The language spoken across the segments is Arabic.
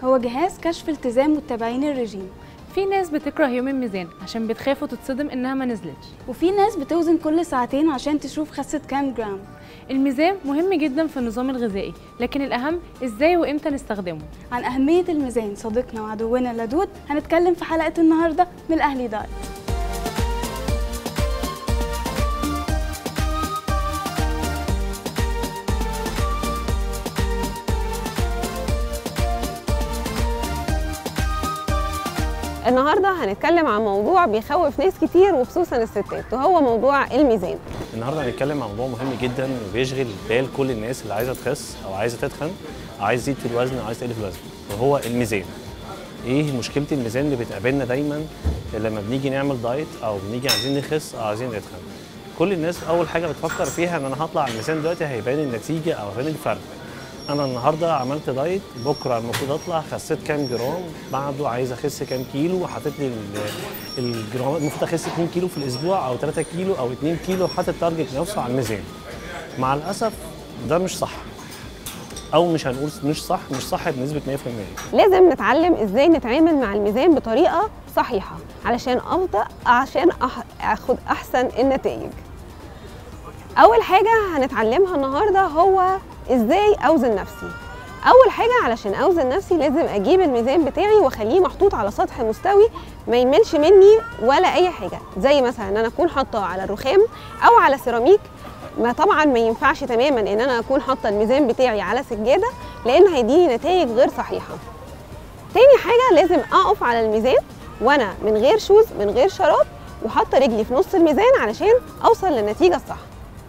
هو جهاز كشف التزام متابعين الرجيم. في ناس بتكره يوم الميزان عشان بتخاف وتتصدم انها ما نزلتش، وفي ناس بتوزن كل ساعتين عشان تشوف خست كام جرام. الميزان مهم جدا في النظام الغذائي، لكن الأهم ازاي وامتى نستخدمه. عن أهمية الميزان صديقنا وعدونا اللدود هنتكلم في حلقة النهاردة من الأهلي دايت. النهارده هنتكلم عن موضوع بيخوف ناس كتير وخصوصا الستات، وهو موضوع الميزان. النهارده هنتكلم عن موضوع مهم جدا وبيشغل بال كل الناس اللي عايزه تخس او عايزه تتخن او عايزه تزيد في الوزن او عايزه تقل في الوزن، وهو الميزان. ايه مشكله الميزان اللي بتقابلنا دايما لما بنيجي نعمل دايت او بنيجي عايزين نخس او عايزين نتخن؟ كل الناس اول حاجه بتفكر فيها ان انا هطلع على الميزان دلوقتي هيبان النتيجه او هيبان الفرق. انا النهارده عملت دايت، بكره المفروض اطلع خسيت كام جرام، بعده عايز اخس كام كيلو، وحاطط لي الجرام المفروض اخس 2 كيلو في الاسبوع او 3 كيلو او 2 كيلو، حاطط تارجت نفسه على الميزان. مع الاسف ده مش صح، او مش هنقول مش صح بنسبه 100%. لازم نتعلم ازاي نتعامل مع الميزان بطريقه صحيحه عشان اخد احسن النتائج. اول حاجه هنتعلمها النهارده هو ازاي اوزن نفسي. اول حاجه علشان اوزن نفسي لازم اجيب الميزان بتاعي واخليه محطوط على سطح مستوي ما يملش مني ولا اي حاجه، زي مثلا ان انا اكون حاطاه على الرخام او على سيراميك. طبعا ما ينفعش تماما ان انا اكون حاطه الميزان بتاعي على سجاده، لان هيديني نتائج غير صحيحه. تاني حاجه لازم اقف على الميزان وانا من غير شوز من غير شراب، وحاطه رجلي في نص الميزان علشان اوصل للنتيجه الصح.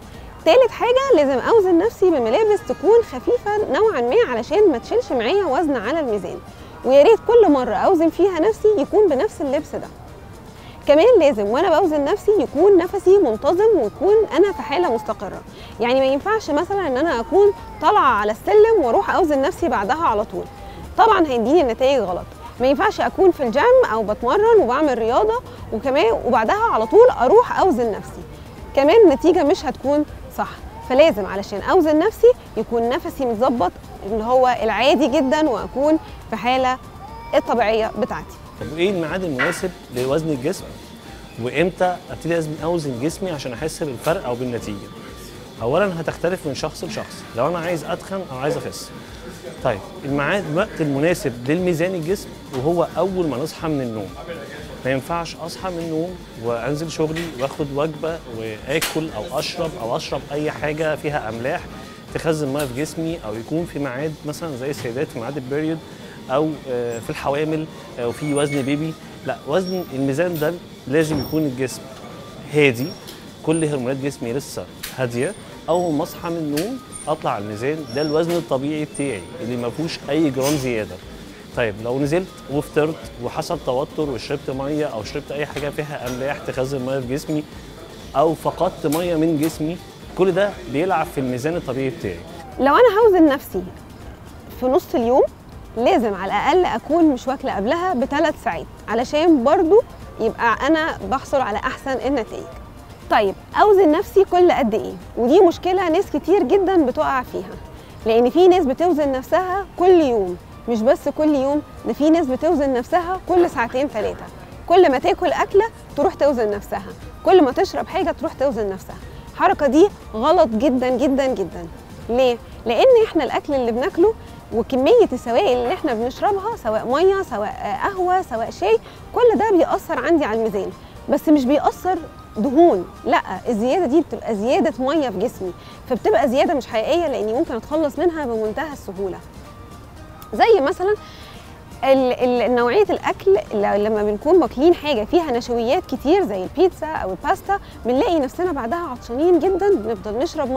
تالت حاجة لازم أوزن نفسي بملابس تكون خفيفة نوعا ما علشان ما تشيلش معايا وزن على الميزان، ويا ريت كل مرة أوزن فيها نفسي يكون بنفس اللبس ده. كمان لازم وأنا بوزن نفسي يكون نفسي منتظم ويكون أنا في حالة مستقرة. يعني ما ينفعش مثلا إن أنا أكون طالعة على السلم وأروح أوزن نفسي بعدها على طول، طبعا هيديني النتائج غلط. ما ينفعش أكون في الجيم أو بتمرن وبعمل رياضة وبعدها على طول أروح أوزن نفسي، كمان النتيجة مش هتكون صح. فلازم علشان اوزن نفسي يكون نفسي متظبط اللي هو العادي جدا، واكون في حاله الطبيعيه بتاعتي. طب ايه الميعاد المناسب لوزن الجسم؟ وامتى ابتدي لازم اوزن جسمي عشان احس بالفرق او بالنتيجه؟ اولا هتختلف من شخص لشخص، لو انا عايز اتخن او عايز اخس. طيب الوقت المناسب للميزان الجسم وهو اول ما نصحى من النوم. ما ينفعش اصحى من النوم وانزل شغلي واخد وجبه واكل او اشرب اي حاجه فيها املاح تخزن ميه في جسمي، او يكون في ميعاد مثلا زي السيدات في ميعاد البيريود او في الحوامل او في وزن بيبي. لا، وزن الميزان ده لازم يكون الجسم هادي، كل هرمونات جسمي لسه هاديه. اول ما اصحى من النوم اطلع على الميزان، ده الوزن الطبيعي بتاعي اللي ما فيهوش اي جرام زياده. طيب لو نزلت وفطرت وحصل توتر وشربت ميه او شربت اي حاجه فيها املاح تخزن ميه في جسمي، او فقدت ميه من جسمي، كل ده بيلعب في الميزان الطبيعي بتاعي. لو انا هوزن نفسي في نص اليوم لازم على الاقل اكون مش واكله قبلها ب3 ساعات علشان برضو يبقى انا بحصل على احسن النتائج. طيب اوزن نفسي كل قد ايه؟ ودي مشكله ناس كتير جدا بتقع فيها، لان في ناس بتوزن نفسها كل يوم، مش بس كل يوم، ده في ناس بتوزن نفسها كل ساعتين 3، كل ما تاكل اكله تروح توزن نفسها، كل ما تشرب حاجه تروح توزن نفسها. الحركه دي غلط جدا جدا جدا. ليه؟ لان احنا الاكل اللي بناكله وكميه السوائل اللي احنا بنشربها، سواء ميه سواء قهوه سواء شاي، كل ده بيأثر عندي على الميزان، بس مش بيأثر دهون، لا، الزياده دي بتبقى زياده ميه في جسمي، فبتبقى زياده مش حقيقيه لاني ممكن اتخلص منها بمنتهى السهوله. زي مثلا نوعيه الاكل لما بنكون واكلين حاجه فيها نشويات كتير زي البيتزا او الباستا، بنلاقي نفسنا بعدها عطشانين جدا، بنفضل نشرب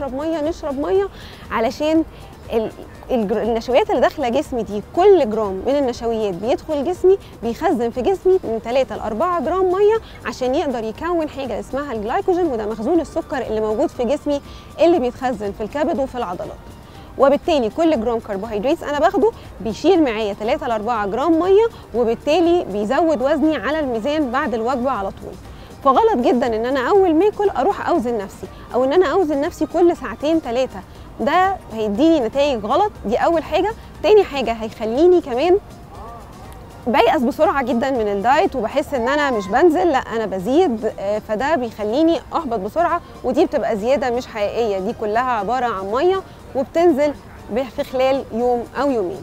ميه علشان النشويات اللي داخله جسمي دي، كل جرام من النشويات بيدخل جسمي بيخزن في جسمي من 3 ل 4 جرام ميه عشان يقدر يكون حاجه اسمها الجلايكوجين، وده مخزون السكر اللي موجود في جسمي اللي بيتخزن في الكبد وفي العضلات. وبالتالي كل جرام كربوهيدرات انا باخده بيشيل معايا 3 ل 4 جرام ميه، وبالتالي بيزود وزني على الميزان بعد الوجبه على طول. فغلط جدا ان انا اول ما اكل اروح اوزن نفسي، او ان انا اوزن نفسي كل ساعتين 3. ده هيديني نتائج غلط. دي اول حاجه. تاني حاجه هيخليني كمان بيأس بسرعه جدا من الدايت، وبحس ان انا مش بنزل، لا انا بزيد، فده بيخليني احبط بسرعه، ودي بتبقى زياده مش حقيقيه، دي كلها عباره عن ميه وبتنزل في خلال يوم او يومين.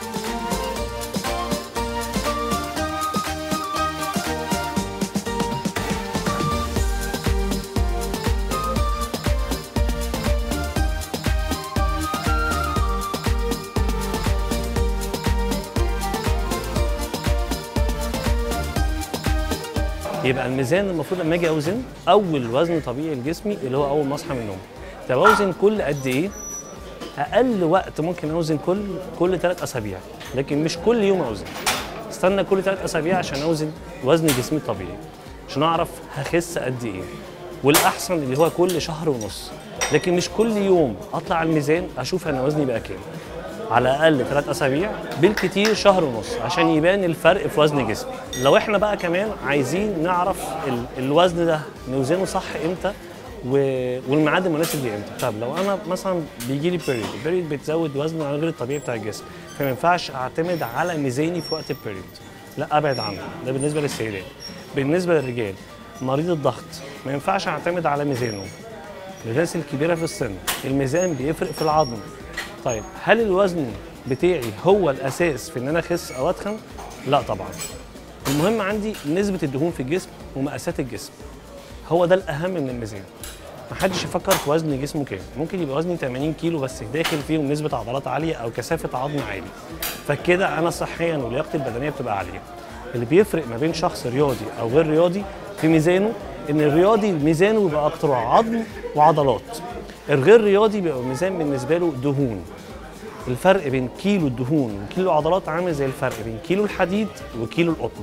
يبقى الميزان المفروض لما اجي اوزن اول وزن طبيعي لجسمي اللي هو اول ما اصحى من النوم. طب اوزن كل قد ايه؟ اقل وقت ممكن اوزن كل 3 اسابيع، لكن مش كل يوم اوزن. استنى كل 3 اسابيع عشان اوزن وزن جسمي الطبيعي، عشان اعرف هخس قد ايه. والاحسن اللي هو كل شهر ونص، لكن مش كل يوم اطلع على الميزان اشوف انا وزني بقى كام. على الاقل 3 اسابيع، بالكتير شهر ونص، عشان يبان الفرق في وزن جسمي. لو احنا بقى كمان عايزين نعرف الوزن ده نوزنه صح امتى والميعاد المناسب ليه امتى. طب لو انا مثلا بيجي لي البيريود بتزود وزن عن غير الطبيعي بتاع الجسم، فما ينفعش اعتمد على ميزاني في وقت البيريود، لا ابعد عنه. ده بالنسبه للسيدات. بالنسبه للرجال مريض الضغط ما ينفعش اعتمد على ميزانه. الناس الكبيره في السن الميزان بيفرق في العظم. طيب هل الوزن بتاعي هو الاساس في ان انا اخس او اتخن؟ لا طبعا. المهم عندي نسبه الدهون في الجسم ومقاسات الجسم، هو ده الاهم من الميزان. محدش يفكر في وزن جسمه كام. ممكن يبقى وزني 80 كيلو بس داخل فيهم نسبه عضلات عاليه او كثافه عظم عالي، فكده انا صحيا ولياقتي البدنيه بتبقى عاليه. اللي بيفرق ما بين شخص رياضي او غير رياضي في ميزانه ان الرياضي ميزانه بيبقى اكتر عظم وعضلات، الغير رياضي بيبقى الميزان بالنسبه له دهون. الفرق بين كيلو الدهون وكيلو العضلات عامل زي الفرق بين كيلو الحديد وكيلو القطن.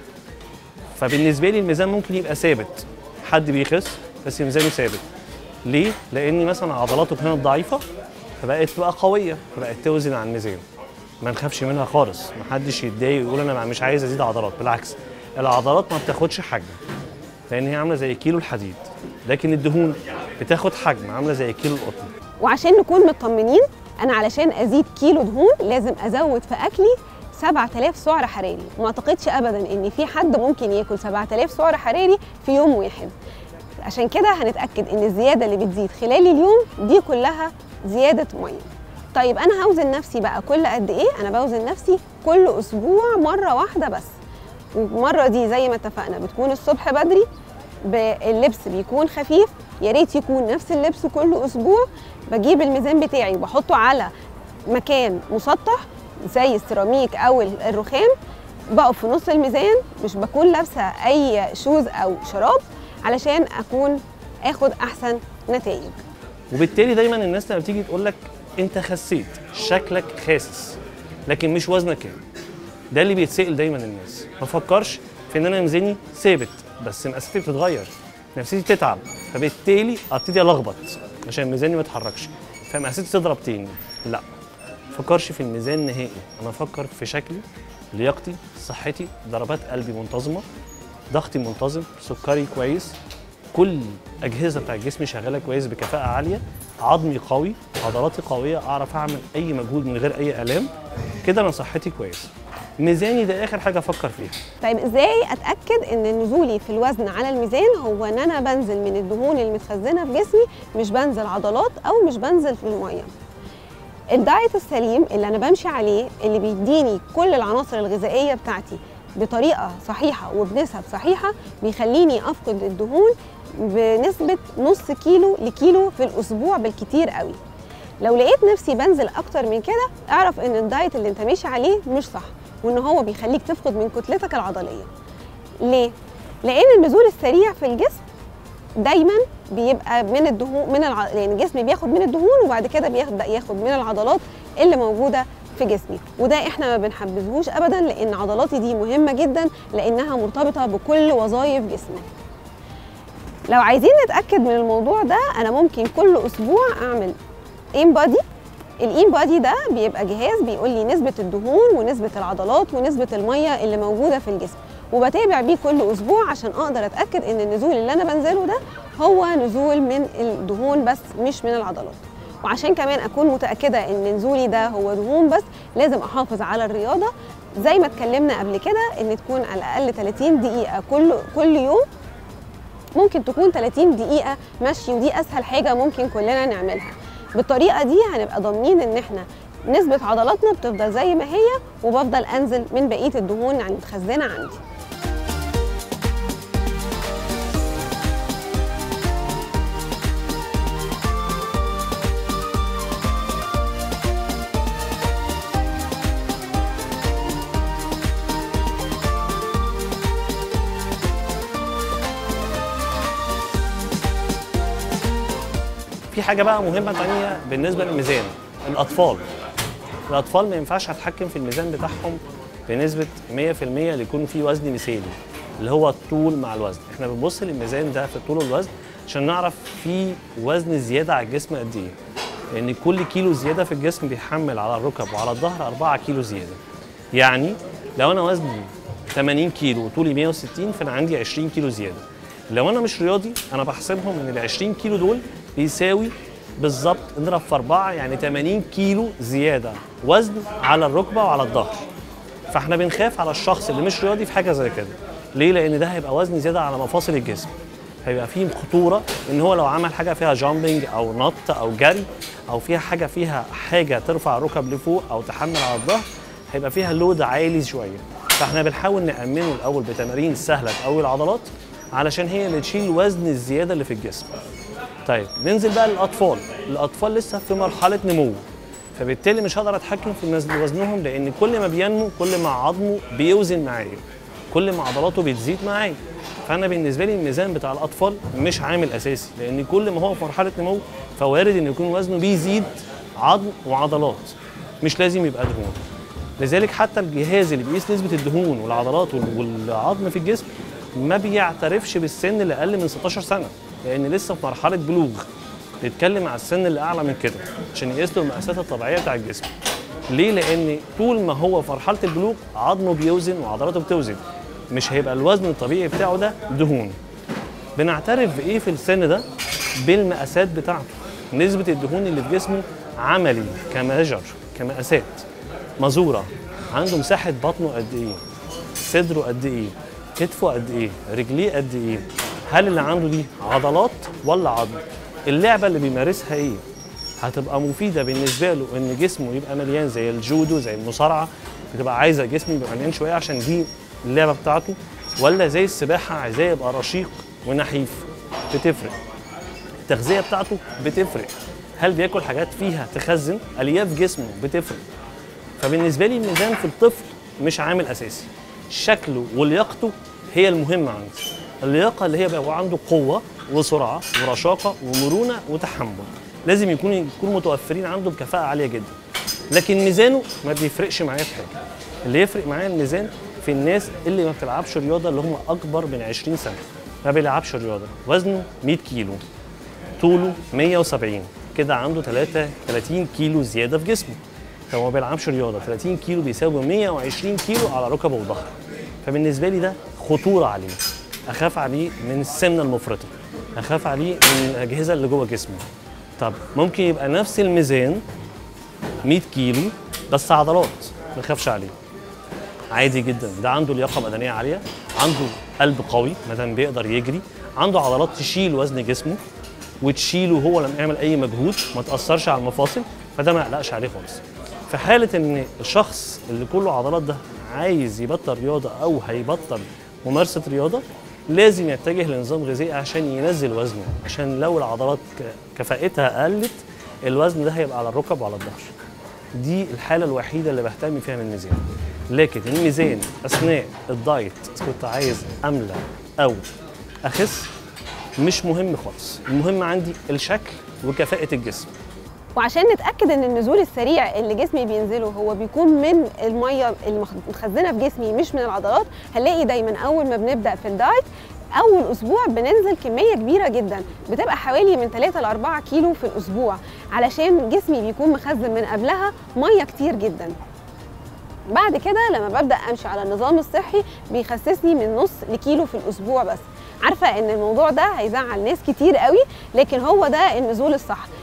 فبالنسبه لي الميزان ممكن يبقى ثابت، حد بيخس بس ميزانه ثابت. ليه؟ لان مثلا عضلاته كانت ضعيفه فبقت تبقى قويه، فبقت توزن على الميزان. ما نخافش منها خالص، محدش يتضايق ويقول انا مش عايز ازيد عضلات، بالعكس العضلات ما بتاخدش حجم لان هي عامله زي كيلو الحديد، لكن الدهون بتاخد حجم عامله زي كيلو القطن. وعشان نكون مطمنين، انا علشان ازيد كيلو دهون لازم ازود في اكلي 7000 سعر حراري. وما اعتقدش ابدا ان في حد ممكن ياكل 7000 سعر حراري في يوم واحد. عشان كده هنتاكد ان الزياده اللي بتزيد خلال اليوم دي كلها زياده ميه. طيب انا هوزن نفسي بقى كل قد ايه؟ انا بوزن نفسي كل اسبوع مره واحده بس، والمره دي زي ما اتفقنا بتكون الصبح بدري، اللبس بيكون خفيف، يا ريت يكون نفس اللبس كل اسبوع. بجيب الميزان بتاعي وبحطه على مكان مسطح زي السيراميك او الرخام، بقف في نص الميزان، مش بكون لابسه اي شوز او شراب علشان اكون اخد احسن نتائج. وبالتالي دايما الناس لما بتيجي تقول لك انت خسيت، شكلك خاسس، لكن مش وزنك كام. ده اللي بيتسأل دايما الناس. ما فكرش في ان انا ميزاني ثابت بس مقاساتي بتتغير، نفسيتي تتعب، فبالتالي ابتدي الخبط عشان ميزاني ما يتحركش فمقاساتي تضرب تاني. لا، ما فكرش في الميزان نهائي. انا افكر في شكلي، لياقتي، صحتي، ضربات قلبي منتظمه، ضغطي منتظم، سكري كويس، كل اجهزه بتاع جسمي شغاله كويس بكفاءه عاليه، عظمي قوي، عضلاتي قويه، اعرف اعمل اي مجهود من غير اي الام، كده انا صحتي كويسه. ميزاني ده اخر حاجه افكر فيها. طيب ازاي اتاكد ان نزولي في الوزن على الميزان هو ان انا بنزل من الدهون المتخزنه في جسمي، مش بنزل عضلات او مش بنزل في الميه؟ الدايت السليم اللي انا بمشي عليه اللي بيديني كل العناصر الغذائيه بتاعتي بطريقه صحيحه وبنسب صحيحه بيخليني افقد الدهون بنسبه نص كيلو لكيلو في الاسبوع بالكتير قوي. لو لقيت نفسي بنزل اكتر من كده اعرف ان الدايت اللي انت ماشي عليه مش صح، وان هو بيخليك تفقد من كتلتك العضليه. ليه؟ لان النزول السريع في الجسم دايما بيبقى من الدهون، يعني الجسم بياخد من الدهون وبعد كده بيبدا ياخد من العضلات اللي موجوده في جسمي، وده احنا ما بنحبذهوش ابدا، لان عضلاتي دي مهمه جدا لانها مرتبطه بكل وظائف جسمي. لو عايزين نتاكد من الموضوع ده انا ممكن كل اسبوع اعمل ان بادي. الان بادي ده بيبقى جهاز بيقول لي نسبه الدهون ونسبه العضلات ونسبه الميه اللي موجوده في الجسم، وبتابع بيه كل اسبوع عشان اقدر اتاكد ان النزول اللي انا بنزله ده هو نزول من الدهون بس مش من العضلات. وعشان كمان اكون متاكده ان نزولي ده هو دهون بس، لازم احافظ على الرياضه زي ما اتكلمنا قبل كده، ان تكون على الاقل 30 دقيقه كل يوم. ممكن تكون 30 دقيقه مشي، ودي اسهل حاجه ممكن كلنا نعملها. بالطريقه دي هنبقى ضامنين ان احنا نسبه عضلاتنا بتفضل زي ما هي، وبفضل انزل من بقيه الدهون المتخزنه عندي. في حاجه بقى مهمه تانية بالنسبه للميزان. الاطفال ما ينفعش اتحكم في الميزان بتاعهم بنسبه 100% اللي يكون فيه وزن مثالي، اللي هو الطول مع الوزن. احنا بنبص للميزان ده في الطول والوزن عشان نعرف فيه وزن زياده على الجسم قد ايه، لان كل كيلو زياده في الجسم بيحمل على الركب وعلى الظهر 4 كيلو زياده. يعني لو انا وزني 80 كيلو وطولي 160 فانا عندي 20 كيلو زياده. لو انا مش رياضي انا بحسبهم ان ال 20 كيلو دول بيساوي بالظبط نضرب في 4 يعني 80 كيلو زياده وزن على الركبه وعلى الظهر. فاحنا بنخاف على الشخص اللي مش رياضي في حاجه زي كده. ليه؟ لان ده هيبقى وزن زياده على مفاصل الجسم، هيبقى فيه خطوره ان هو لو عمل حاجه فيها جامبنج او نط او جري او فيها حاجه ترفع الركب لفوق او تحمل على الظهر، هيبقى فيها لود عالي شويه. فاحنا بنحاول نامنه الاول بتمارين سهله تقوي العضلات علشان هي اللي تشيل وزن الزياده اللي في الجسم. طيب ننزل بقى للاطفال. الاطفال لسه في مرحله نمو، فبالتالي مش هقدر اتحكم في وزنهم، لان كل ما بينمو كل ما عظمه بيوزن معايا، كل ما عضلاته بتزيد معايا. فانا بالنسبه لي الميزان بتاع الاطفال مش عامل اساسي، لان كل ما هو في مرحله نمو فوارد ان يكون وزنه بيزيد عظم وعضلات، مش لازم يبقى دهون. لذلك حتى الجهاز اللي بيقيس نسبه الدهون والعضلات والعظم في الجسم ما بيعترفش بالسن اللي اقل من 16 سنه، لان لسه في مرحله بلوغ. بيتكلم على السن اللي اعلى من كده عشان يقيس له المقاسات الطبيعيه بتاع الجسم. ليه؟ لان طول ما هو في مرحله البلوغ عظمه بيوزن وعضلاته بتوزن، مش هيبقى الوزن الطبيعي بتاعه ده دهون. بنعترف بايه في السن ده؟ بالمقاسات بتاعته، نسبه الدهون اللي في جسمه عملي كمقاسات مزوره. عنده مساحه بطنه قد ايه، صدره قد ايه، كتفه قد ايه، رجليه قد ايه، هل اللي عنده دي عضلات ولا عظم؟ اللعبه اللي بيمارسها ايه؟ هتبقى مفيده بالنسبه له ان جسمه يبقى مليان زي الجودو زي المصارعه، بتبقى عايزه جسمه يبقى مليان شويه عشان دي اللعبه بتاعته، ولا زي السباحه عايزاه يبقى رشيق ونحيف؟ بتفرق. التغذيه بتاعته بتفرق. هل بياكل حاجات فيها تخزن؟ الياف جسمه بتفرق. فبالنسبه لي الميزان في الطفل مش عامل اساسي، شكله ولياقته هي المهمه عندي. اللياقه اللي هي بيبقى عنده قوه وسرعه ورشاقه ومرونه وتحمل، لازم يكونوا متوفرين عنده بكفاءه عاليه جدا. لكن ميزانه ما بيفرقش معايا في حاجه. اللي يفرق معايا الميزان في الناس اللي ما بتلعبش رياضه، اللي هم اكبر من 20 سنه ما بيلعبش رياضه، وزنه 100 كيلو طوله 170 كده، عنده 33 كيلو زياده في جسمه. فهو ما بيلعبش رياضه، 30 كيلو بيساوي 120 كيلو على ركبه وظهره. فبالنسبه لي ده خطوره عليه، اخاف عليه من السمنه المفرطه، اخاف عليه من الاجهزه اللي جوه جسمه. طب ممكن يبقى نفس الميزان 100 كيلو بس عضلات، ما اخافش عليه عادي جدا. ده عنده لياقه بدنيه عاليه، عنده قلب قوي ما دام بيقدر يجري، عنده عضلات تشيل وزن جسمه وتشيله هو لما يعمل اي مجهود، ما تاثرش على المفاصل، فده ما اقلقش عليه خالص. في حاله ان الشخص اللي كله عضلات ده عايز يبطل رياضه او هيبطل ممارسه رياضه، لازم يتجه لنظام غذائي عشان ينزل وزنه، عشان لو العضلات كفاءتها قلت الوزن ده هيبقى على الركب وعلى الظهر. دي الحاله الوحيده اللي بهتم فيها من الميزان. لكن الميزان اثناء الدايت كنت عايز املى او اخس مش مهم خالص، المهم عندي الشكل وكفاءه الجسم. وعشان نتاكد ان النزول السريع اللي جسمي بينزله هو بيكون من الميه المتخزنه في جسمي مش من العضلات، هنلاقي دايما اول ما بنبدا في الدايت اول اسبوع بننزل كميه كبيره جدا، بتبقى حوالي من 3 ل 4 كيلو في الاسبوع، علشان جسمي بيكون مخزن من قبلها ميه كتير جدا. بعد كده لما ببدا امشي على النظام الصحي بيخسسني من نص لكيلو في الاسبوع بس. عارفه ان الموضوع ده هيزعل ناس كتير قوي، لكن هو ده النزول الصح.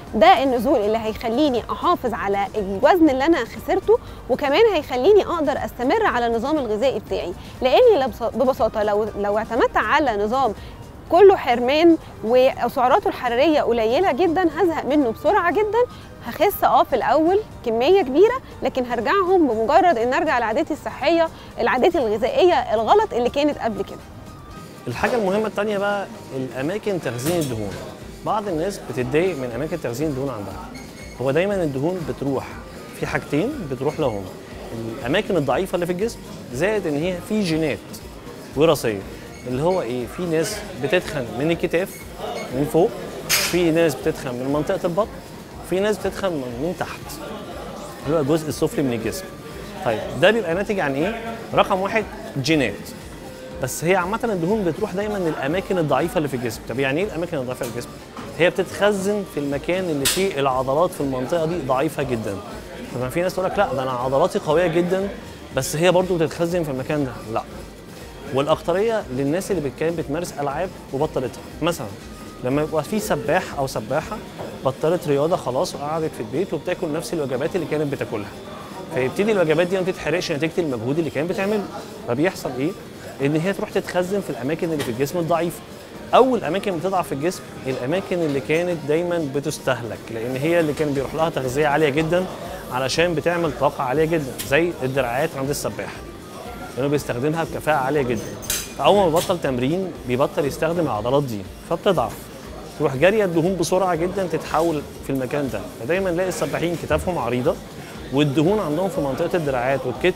ده النزول اللي هيخليني احافظ على الوزن اللي انا خسرته، وكمان هيخليني اقدر استمر على النظام الغذائي بتاعي. لاني ببساطه لو اعتمدت على نظام كله حرمان وسعراته الحراريه قليله جدا هزهق منه بسرعه جدا، هخس في الاول كميه كبيره، لكن هرجعهم بمجرد ان ارجع لعاداتي الصحيه، العادات الغذائيه الغلط اللي كانت قبل كده. الحاجه المهمه الثانيه بقى الاماكن تخزين الدهون. بعض الناس بتتضايق من اماكن تخزين الدهون عندها. هو دايما الدهون بتروح في حاجتين بتروح لهم، الاماكن الضعيفه اللي في الجسم، زائد ان هي في جينات وراثيه، اللي هو ايه، في ناس بتتخن من الكتاف من فوق، في ناس بتتخن من منطقه البطن، في ناس بتتخن من تحت اللي هو الجزء السفلي من الجسم. طيب ده بيبقى ناتج عن ايه؟ رقم واحد جينات، بس هي عامه الدهون بتروح دايما للاماكن الضعيفه اللي في الجسم. طب يعني ايه الاماكن الضعيفه في الجسم؟ هي بتتخزن في المكان اللي فيه العضلات في المنطقه دي ضعيفه جدا. طبعا في ناس تقول لك لا ده انا عضلاتي قويه جدا بس هي برضو بتتخزن في المكان ده، لا. والاكتريه للناس اللي كانت بتمارس العاب وبطلتها، مثلا لما يبقى في سباح او سباحه بطلت رياضه خلاص وقعدت في البيت وبتاكل نفس الوجبات اللي كانت بتاكلها، فيبتدي الوجبات دي ما تتحرقش نتيجه المجهود اللي كانت بتعمله، فبيحصل ايه؟ ان هي تروح تتخزن في الاماكن اللي في الجسم الضعيفه. اول اماكن بتضعف في الجسم الاماكن اللي كانت دايما بتستهلك، لان هي اللي كان بيروح لها تغذيه عاليه جدا علشان بتعمل طاقه عاليه جدا، زي الدراعات عند السباح لانه بيستخدمها بكفاءه عاليه جدا. فاول ما بيبطل تمرين بيبطل يستخدم العضلات دي فبتضعف، تروح جاريه الدهون بسرعه جدا تتحول في المكان ده. فدايما نلاقي السباحين كتافهم عريضه والدهون عندهم في منطقه الدراعات والكتف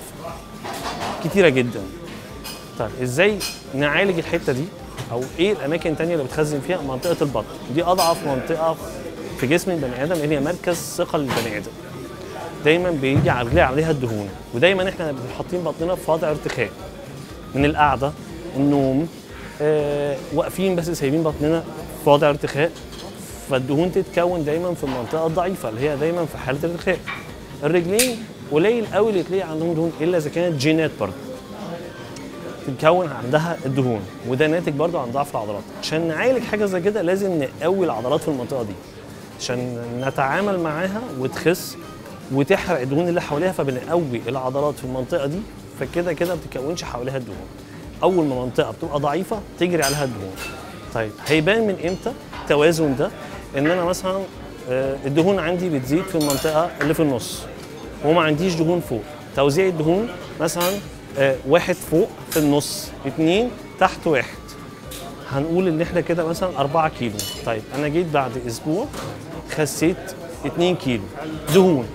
كتيره جدا. طيب ازاي نعالج الحته دي؟ او ايه الاماكن الثانيه اللي بتخزن فيها؟ منطقه البطن، دي اضعف منطقه في جسم البني ادم لان هي مركز ثقه للبني ادم. دايما بيجي عليها الدهون، ودايما احنا حاطين بطننا في وضع ارتخاء من القعده، النوم، واقفين بس سايبين بطننا في وضع ارتخاء، فالدهون تتكون دايما في المنطقه الضعيفه اللي هي دايما في حاله الارتخاء. الرجلين قليل قوي اللي تلاقي عندهم دهون الا اذا كانت جينات برضه تتكون عندها الدهون، وده ناتج برضه عن ضعف العضلات. عشان نعالج حاجه زي كده لازم نقوي العضلات في المنطقه دي عشان نتعامل معاها وتخس وتحرق الدهون اللي حواليها، فبنقوي العضلات في المنطقه دي، فكده كده ما بتتكونش حواليها الدهون. اول ما منطقه بتبقى ضعيفه تجري عليها الدهون. طيب هيبان من امتى التوازن ده؟ ان انا مثلا الدهون عندي بتزيد في المنطقه اللي في النص وما عنديش دهون فوق، توزيع الدهون مثلا واحد فوق في النص، 2 تحت 1، هنقول ان احنا كده مثلا 4 كيلو. طيب انا جيت بعد اسبوع خسيت 2 كيلو دهون،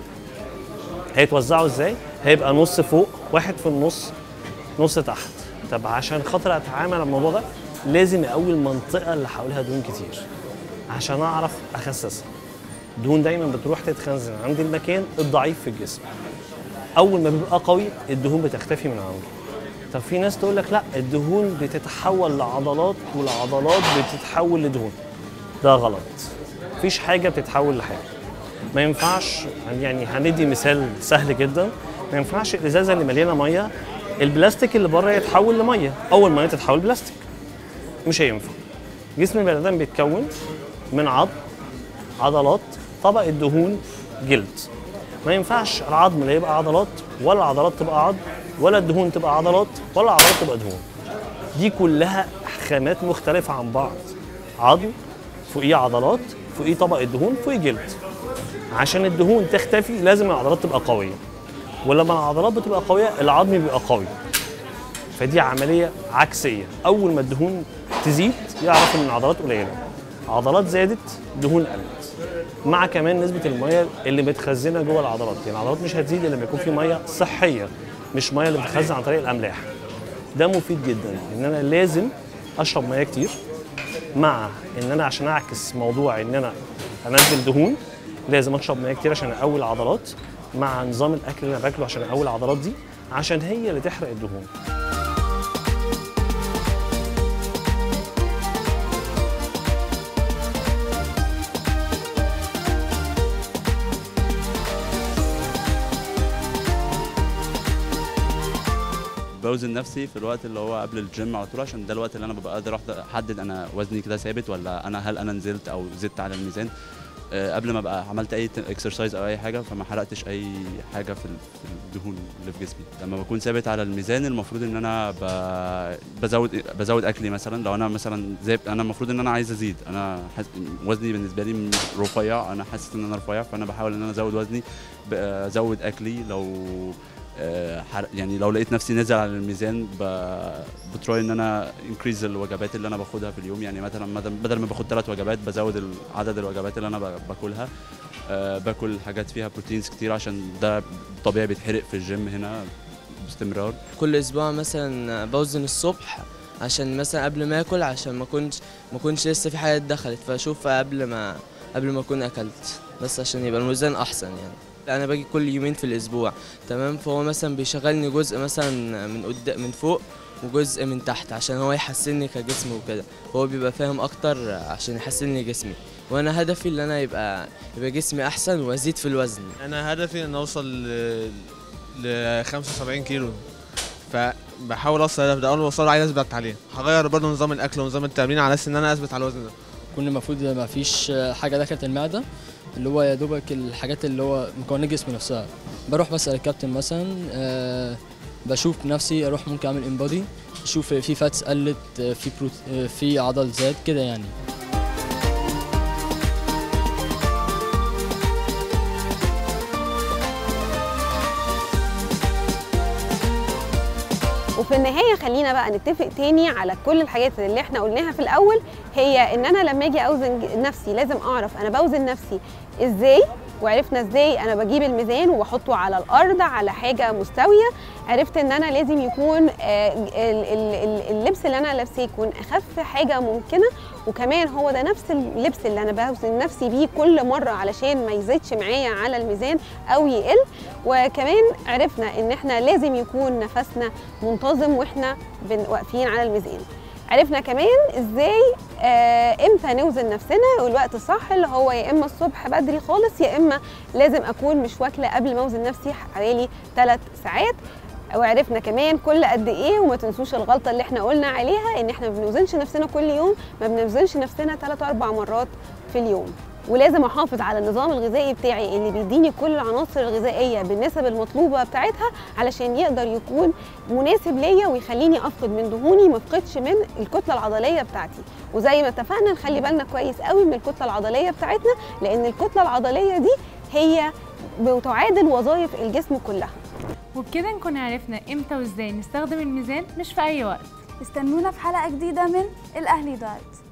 هيتوزعوا ازاي؟ هيبقى نص فوق، 1 في النص، نص تحت. طب عشان خاطر اتعامل على الموضوع ده لازم اقوي المنطقه اللي حواليها دهون كتير عشان اعرف اخسسها. الدهون دايما بتروح تتخزن عند المكان الضعيف في الجسم. اول ما بيبقى قوي الدهون بتختفي من عنده. طب في ناس تقول لك لا الدهون بتتحول لعضلات والعضلات بتتحول لدهون. ده غلط، مفيش حاجه بتتحول لحاجه. ما ينفعش، يعني هندي مثال سهل جدا، ما ينفعش الازازه اللي مليانه ميه البلاستيك اللي بره يتحول لميه، اول ما تتحول بلاستيك مش هينفع. جسم البني ادم بيتكون من عظم، عضلات، طبقه دهون، جلد. ما ينفعش العظم لا يبقى عضلات ولا العضلات تبقى عظم ولا الدهون تبقى عضلات ولا العضلات تبقى دهون. دي كلها خامات مختلفه عن بعض، عظم فوقيه عضلات فوقيه طبقه دهون فوقيه جلد. عشان الدهون تختفي لازم العضلات تبقى قويه، ولما العضلات بتبقى قويه العظم بيبقى قوي. فدي عمليه عكسيه، اول ما الدهون تزيد يعرف ان العضلات قليله، عضلات زادت دهون قلت، مع كمان نسبه الميه اللي متخزنه جوه العضلات. يعني العضلات مش هتزيد الا لما يكون في ميه صحيه، مش ميه اللي بتتخزن عن طريق الاملاح. ده مفيد جدا ان انا لازم اشرب ميه كتير، مع ان انا عشان اعكس موضوع ان انا انزل دهون لازم اشرب ميه كتير عشان اقوي العضلات، مع نظام الاكل اللي انا باكله عشان اقوي العضلات دي، عشان هي اللي تحرق الدهون. بوزن نفسي في الوقت اللي هو قبل الجيم على طول، عشان ده الوقت اللي انا ببقى قادر احدد انا وزني كده ثابت ولا هل انا نزلت او زدت على الميزان. قبل ما ابقى عملت اي اكسرسايز او اي حاجه، فما حرقتش اي حاجه في الدهون اللي في جسمي. لما بكون ثابت على الميزان المفروض ان انا بزود اكلي. مثلا لو انا مثلا انا المفروض ان انا عايز ازيد، انا وزني بالنسبه لي رفيع، انا حاسس ان انا رفيع، فانا بحاول ان انا ازود وزني، ازود اكلي. يعني لو لقيت نفسي نازل على الميزان بتراي ان انا انكريز الوجبات اللي انا باخدها في اليوم. يعني مثلا بدل ما باخد 3 وجبات بزود عدد الوجبات اللي انا باكلها. باكل حاجات فيها بروتينز كتير عشان ده طبيعي بيتحرق في الجيم هنا باستمرار. كل اسبوع مثلا بوزن الصبح عشان مثلا قبل ما اكل، عشان ما كنتش لسه في حاجات دخلت، فاشوف قبل ما اكون اكلت، بس عشان يبقى الميزان احسن يعني. انا باجي كل يومين في الاسبوع، تمام، فهو مثلا بيشغلني جزء مثلا من فوق وجزء من تحت عشان هو يحسنني كجسم وكده. هو بيبقى فاهم اكتر عشان يحسنني جسمي، وانا هدفي ان انا يبقى جسمي احسن وازيد في الوزن. انا هدفي ان اوصل ل 75 كيلو، فبحاول اوصل الهدف ده. اول ما اوصل عايز اثبت عليه. هغير برضه نظام الاكل ونظام التمرين على اساس ان انا اثبت على الوزن ده. كل المفروض ما فيش حاجه دخلت المعده، اللي هو يا دوبك الحاجات اللي هو مكونات الجسم نفسها. بروح بسأل الكابتن مثلا، بشوف نفسي، اروح ممكن اعمل انبادي، اشوف في فاتس قلت، في عضل زاد كده يعني. وفي النهايه خلينا بقى نتفق تاني على كل الحاجات اللي احنا قلناها في الاول، هي ان انا لما اجي اوزن نفسي لازم اعرف انا بوزن نفسي ازاي. وعرفنا ازاي انا بجيب الميزان وبحطه على الارض على حاجه مستويه. عرفت ان انا لازم يكون اللبس اللي انا لابساه يكون اخف حاجه ممكنه، وكمان هو ده نفس اللبس اللي انا بوزن نفسي بيه كل مره علشان ما يزيدش معايا على الميزان او يقل. وكمان عرفنا ان احنا لازم يكون نفسنا منتظم واحنا واقفين على الميزان. عرفنا كمان ازاي امتى نوزن نفسنا، والوقت الصح اللي هو يا اما الصبح بدري خالص، يا اما لازم اكون مش واكله قبل ما اوزن نفسي حوالي 3 ساعات. وعرفنا كمان كل قد ايه. وما تنسوش الغلطه اللي احنا قلنا عليها، ان احنا ما بنوزنش نفسنا كل يوم، ما بنوزنش نفسنا 3 4 مرات في اليوم. ولازم احافظ على النظام الغذائي بتاعي اللي بيديني كل العناصر الغذائيه بالنسب المطلوبه بتاعتها علشان يقدر يكون مناسب ليا ويخليني افقد من دهوني ما افقدش من الكتله العضليه بتاعتي. وزي ما اتفقنا نخلي بالنا كويس قوي من الكتله العضليه بتاعتنا، لان الكتله العضليه دي هي بتعادل وظائف الجسم كلها. وبكده نكون عرفنا امتى وازاي نستخدم الميزان مش في اي وقت. استنونا في حلقة جديدة من الأهلي دايت.